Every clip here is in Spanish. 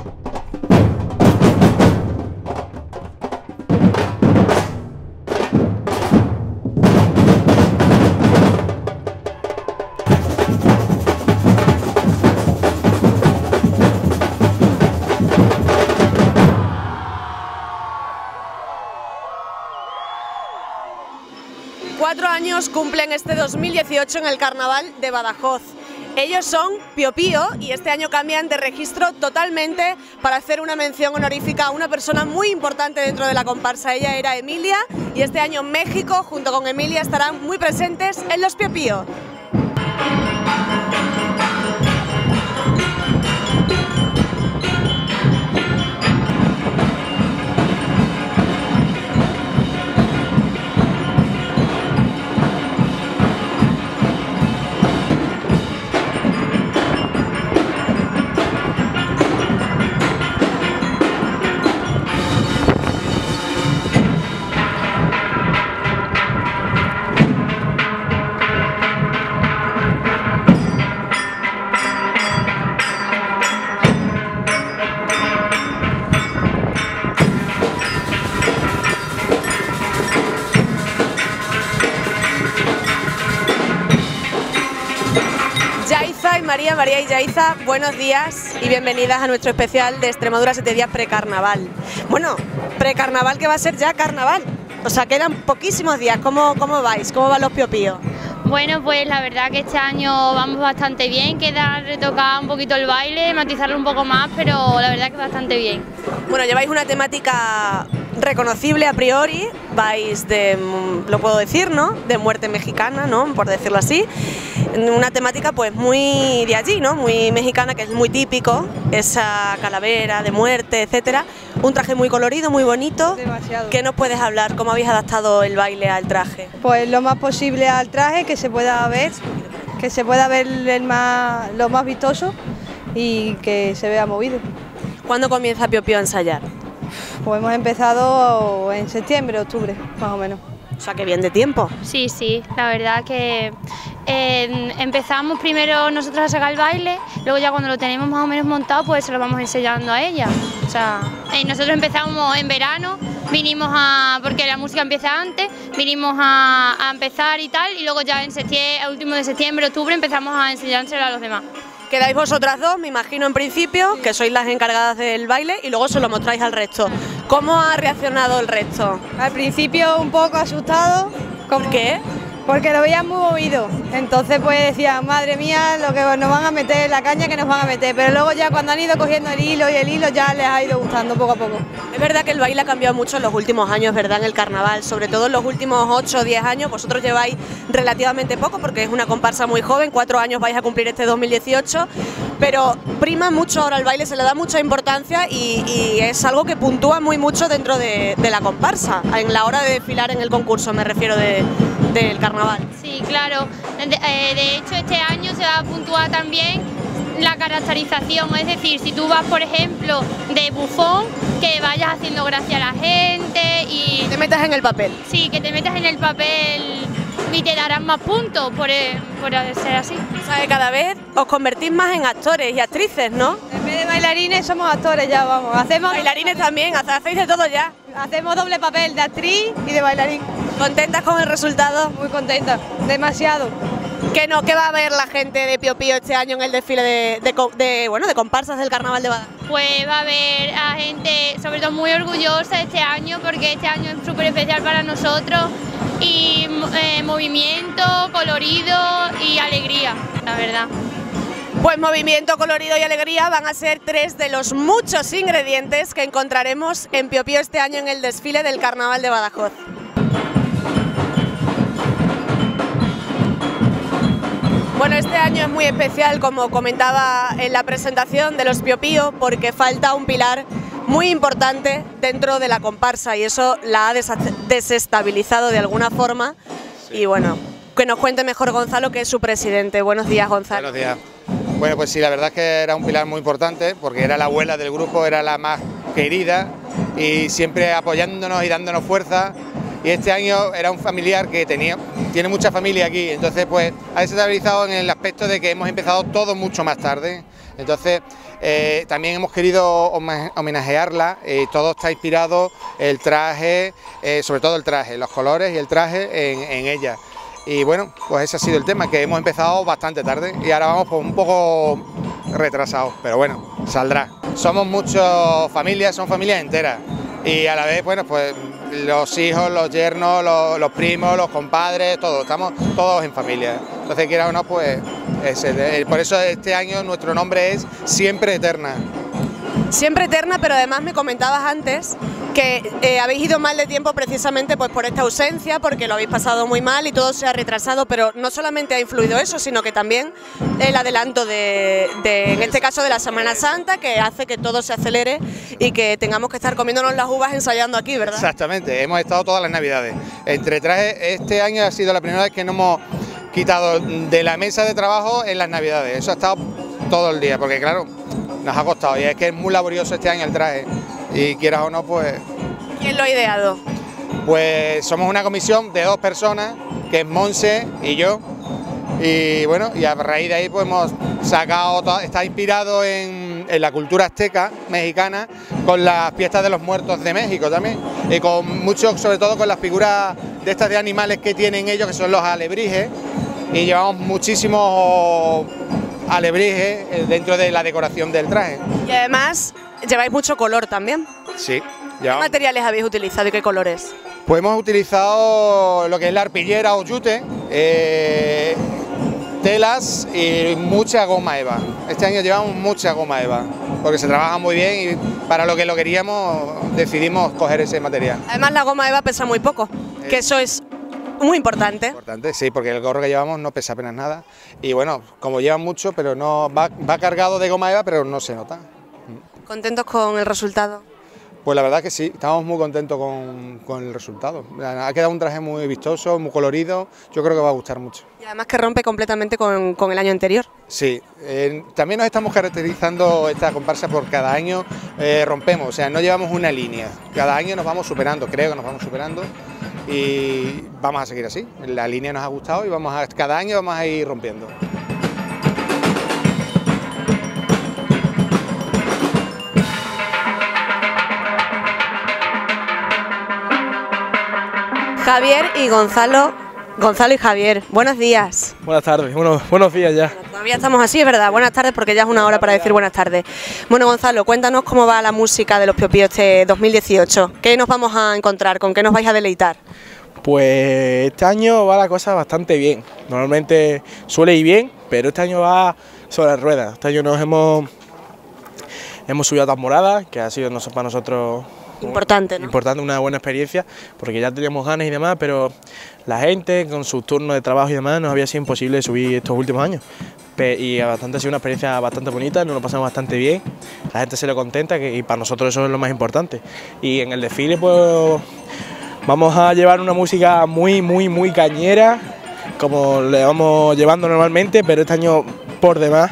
Cuatro años cumplen este 2018 en el Carnaval de Badajoz. Ellos son Pío Pío y este año cambian de registro totalmente para hacer una mención honorífica a una persona muy importante dentro de la comparsa. Ella era Emilia y este año México junto con Emilia estarán muy presentes en los Pío Pío. María y Yaiza, buenos días y bienvenidas a nuestro especial de Extremadura 7 días precarnaval. Bueno, precarnaval que va a ser ya carnaval, o sea, quedan poquísimos días. ¿Cómo vais? ¿Cómo van los Pío Pío? Bueno, pues la verdad que este año vamos bastante bien, queda retocar un poquito el baile, matizarlo un poco más, pero la verdad que bastante bien. Bueno, lleváis una temática reconocible a priori, vais de, lo puedo decir, ¿no?, de muerte mexicana, ¿no?, por decirlo así. Una temática pues muy de allí, ¿no?, muy mexicana, que es muy típico, esa calavera de muerte, etcétera. Un traje muy colorido, muy bonito. Demasiado. ¿Qué nos puedes hablar? ¿Cómo habéis adaptado el baile al traje? Pues lo más posible al traje, que se pueda ver lo más vistoso y que se vea movido. ¿Cuándo comienza Pío Pío a ensayar? Pues hemos empezado en septiembre, octubre, más o menos. O sea, que bien de tiempo. Sí, la verdad que empezamos primero nosotros a sacar el baile, luego ya cuando lo tenemos más o menos montado, pues se lo vamos enseñando a ella. O sea, nosotros empezamos en verano, porque la música empieza antes, vinimos a empezar y tal, y luego ya en septiembre, último de septiembre, octubre, empezamos a enseñárselo a los demás. Quedáis vosotras dos, me imagino en principio, que sois las encargadas del baile y luego se lo mostráis al resto. ¿Cómo ha reaccionado el resto? Al principio un poco asustado. ¿Por qué? Porque lo veían muy movido, entonces pues decían, madre mía, lo que nos van a meter, la caña que nos van a meter, pero luego ya cuando han ido cogiendo el hilo y el hilo ya les ha ido gustando poco a poco. Es verdad que el baile ha cambiado mucho en los últimos años, ¿verdad?, en el carnaval, sobre todo en los últimos 8 o 10 años. Vosotros lleváis relativamente poco porque es una comparsa muy joven, 4 años vais a cumplir este 2018, pero prima mucho ahora el baile, se le da mucha importancia y es algo que puntúa muy mucho dentro de la comparsa, en la hora de desfilar en el concurso, me refiero del carnaval. Sí, claro. De hecho, este año se va a puntuar también la caracterización, es decir, si tú vas, por ejemplo, de bufón, que vayas haciendo gracia a la gente y... Te metas en el papel. Sí, que te metas en el papel y te darán más puntos por ser así. O sea, que cada vez os convertís más en actores y actrices, ¿no? En vez de bailarines somos actores ya, vamos. Hacemos bailarines también, hacéis de todo ya. Hacemos doble papel de actriz y de bailarín. ¿Contentas con el resultado? Muy contenta, demasiado. ¿Qué va a ver la gente de Pío Pío este año en el desfile de comparsas del Carnaval de Badajoz? Pues va a haber a gente, sobre todo muy orgullosa este año, porque este año es súper especial para nosotros, y movimiento, colorido y alegría, la verdad. Pues movimiento, colorido y alegría van a ser 3 de los muchos ingredientes que encontraremos en Pío Pío este año en el desfile del Carnaval de Badajoz. Bueno, este año es muy especial, como comentaba en la presentación de los Pío Pío, porque falta un pilar muy importante dentro de la comparsa y eso la ha desestabilizado de alguna forma. Sí. Y bueno, que nos cuente mejor Gonzalo, que es su presidente. Buenos días, Gonzalo. Buenos días. Bueno, pues sí, la verdad es que era un pilar muy importante, porque era la abuela del grupo, era la más querida y siempre apoyándonos y dándonos fuerza. Y este año era un familiar que tiene mucha familia aquí, entonces pues ha desestabilizado en el aspecto de que hemos empezado todo mucho más tarde. Entonces también hemos querido homenajearla, todo está inspirado, el traje, sobre todo el traje, los colores y el traje en ella. Y bueno, pues ese ha sido el tema, que hemos empezado bastante tarde y ahora vamos pues un poco retrasados, pero bueno, saldrá. Somos muchas familias, son familias enteras y a la vez, bueno, pues los hijos, los yernos, los primos, los compadres, todos, estamos todos en familia. Entonces, quiera o no, pues por eso este año nuestro nombre es Siempre Eterna. Siempre Eterna, pero además me comentabas antes que habéis ido mal de tiempo precisamente pues por esta ausencia, porque lo habéis pasado muy mal y todo se ha retrasado, pero no solamente ha influido eso, sino que también el adelanto en este caso de la Semana Santa, que hace que todo se acelere y que tengamos que estar comiéndonos las uvas ensayando aquí, ¿verdad? Exactamente, hemos estado todas las Navidades. Entre trajes, este año ha sido la primera vez que nos hemos quitado de la mesa de trabajo en las Navidades, eso ha estado todo el día, porque claro, nos ha costado y es que es muy laborioso este año el traje y quieras o no, pues... ¿Quién lo ha ideado? Pues somos una comisión de 2 personas, que es Monse y yo, y bueno, y a raíz de ahí pues hemos sacado, está inspirado en la cultura azteca mexicana, con las fiestas de los muertos de México también, y con mucho, sobre todo con las figuras de estas de animales que tienen ellos, que son los alebrijes, y llevamos muchísimos alebrijes dentro de la decoración del traje. Y además lleváis mucho color también. Sí. ¿Qué materiales habéis utilizado y qué colores? Pues hemos utilizado lo que es la arpillera o yute, telas y mucha goma eva. Este año llevamos mucha goma eva, porque se trabaja muy bien y para lo que lo queríamos decidimos coger ese material. Además la goma eva pesa muy poco, que eso es muy importante. Importante, sí, porque el gorro que llevamos no pesa apenas nada y bueno, como lleva mucho, pero no va cargado de goma eva, pero no se nota. ¿Contentos con el resultado? Pues la verdad que sí, estamos muy contentos con el resultado. Ha quedado un traje muy vistoso, muy colorido, yo creo que va a gustar mucho. Y además que rompe completamente con el año anterior. Sí, también nos estamos caracterizando esta comparsa por cada año rompemos, o sea, no llevamos una línea, cada año nos vamos superando, creo que nos vamos superando y vamos a seguir así. La línea nos ha gustado y cada año vamos a ir rompiendo. Javier y Gonzalo y Javier, buenos días. Buenas tardes, buenos días ya. Bueno, todavía estamos así, es verdad, buenas tardes porque ya es una hora para decir buenas tardes. Bueno, Gonzalo, cuéntanos cómo va la música de los Pío Pío este 2018, ¿qué nos vamos a encontrar, con qué nos vais a deleitar? Pues este año va la cosa bastante bien, normalmente suele ir bien, pero este año va sobre ruedas. Este año nos hemos subido a Tamborada, que ha sido para nosotros... Importante, ¿no? Importante, una buena experiencia, porque ya teníamos ganas y demás, pero la gente con sus turnos de trabajo y demás nos había sido imposible subir estos últimos años. Y ha sido una experiencia bastante bonita, nos lo pasamos bastante bien, la gente se lo contenta y para nosotros eso es lo más importante. Y en el desfile pues vamos a llevar una música muy cañera, como le vamos llevando normalmente, pero este año por demás.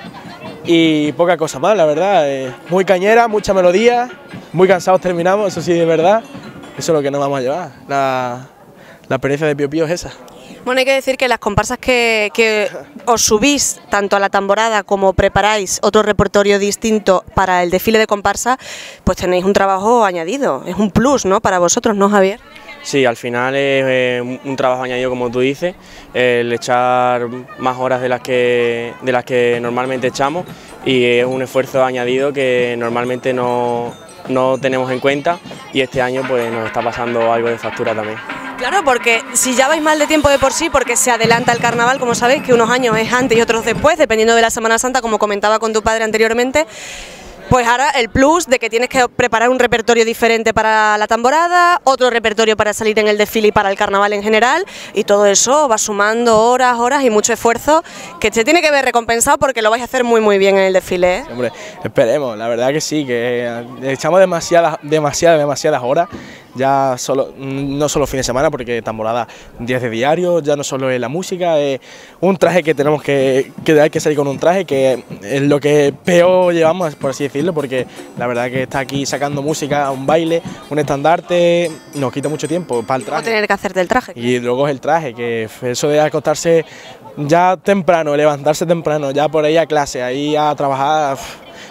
Y poca cosa más, la verdad, muy cañera, mucha melodía, muy cansados terminamos, eso sí de verdad, eso es lo que nos vamos a llevar, la experiencia de Pío Pío es esa. Bueno, hay que decir que las comparsas que os subís tanto a la tamborada como preparáis otro repertorio distinto para el desfile de comparsa, pues tenéis un trabajo añadido, es un plus, ¿no?, para vosotros, ¿no, Javier? Sí, al final es un trabajo añadido, como tú dices, el echar más horas de las que normalmente echamos y es un esfuerzo añadido que normalmente no tenemos en cuenta y este año pues nos está pasando algo de factura también. Claro, porque si ya vais mal de tiempo de por sí, porque se adelanta el carnaval, como sabéis, que unos años es antes y otros después, dependiendo de la Semana Santa, como comentaba con tu padre anteriormente, pues ahora el plus de que tienes que preparar un repertorio diferente para la tamborada, otro repertorio para salir en el desfile y para el carnaval en general, y todo eso va sumando horas y mucho esfuerzo que se tiene que ver recompensado porque lo vais a hacer muy bien en el desfile, ¿eh? Sí, hombre, esperemos, la verdad que sí, que echamos demasiadas horas, ya no solo fin de semana, porque tamborada 10 de diario, ya no solo es la música, es un traje que tenemos que hay que salir con un traje, que es lo que peor llevamos, por así decirlo, porque la verdad que está aquí sacando música, un baile, un estandarte, nos quita mucho tiempo para el traje. O tener que hacerte el traje. Y luego es el traje, que eso de acostarse ya temprano, levantarse temprano, ya por ahí a clase, ahí a trabajar,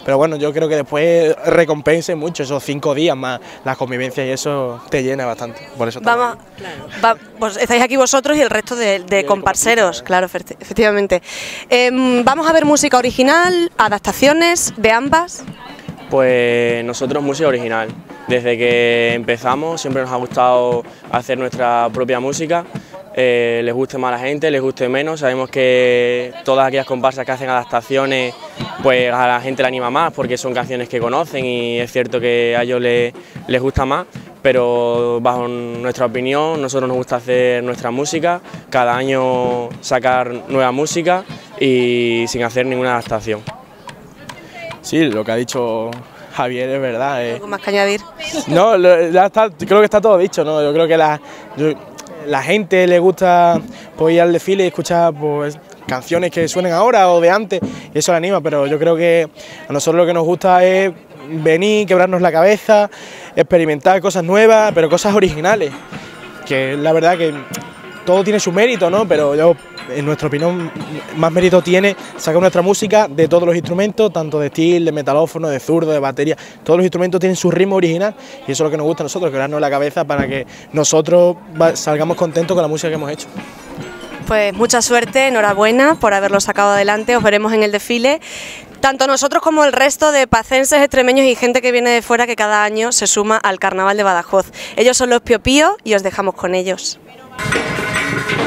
pero bueno, yo creo que después recompense mucho esos 5 días más las convivencias y eso te llena bastante, por eso vamos, pues estáis aquí vosotros y el resto de comparseros, claro, efectivamente. Vamos a ver música original, adaptaciones de ambas. Pues nosotros música original. Desde que empezamos siempre nos ha gustado hacer nuestra propia música, les guste más a la gente, les guste menos. Sabemos que todas aquellas comparsas que hacen adaptaciones, pues a la gente le anima más porque son canciones que conocen y es cierto que a ellos les gusta más, pero bajo nuestra opinión nosotros nos gusta hacer nuestra música, cada año sacar nueva música y sin hacer ninguna adaptación. Sí, lo que ha dicho Javier es verdad. ¿Algo más que añadir? No, ya está, creo que está todo dicho, ¿no? Yo creo que la gente le gusta pues, ir al desfile y escuchar pues, canciones que suenen ahora o de antes, y eso le anima, pero yo creo que a nosotros lo que nos gusta es venir, quebrarnos la cabeza, experimentar cosas nuevas, pero cosas originales, que la verdad que todo tiene su mérito, ¿no? Pero yo, en nuestra opinión, más mérito tiene sacar nuestra música de todos los instrumentos, tanto de steel, de metalófono, de zurdo, de batería. Todos los instrumentos tienen su ritmo original y eso es lo que nos gusta a nosotros, quebrarnos la cabeza para que nosotros salgamos contentos con la música que hemos hecho. Pues mucha suerte, enhorabuena por haberlo sacado adelante, os veremos en el desfile. Tanto nosotros como el resto de pacenses, extremeños y gente que viene de fuera que cada año se suma al Carnaval de Badajoz. Ellos son los Pío Pío y os dejamos con ellos.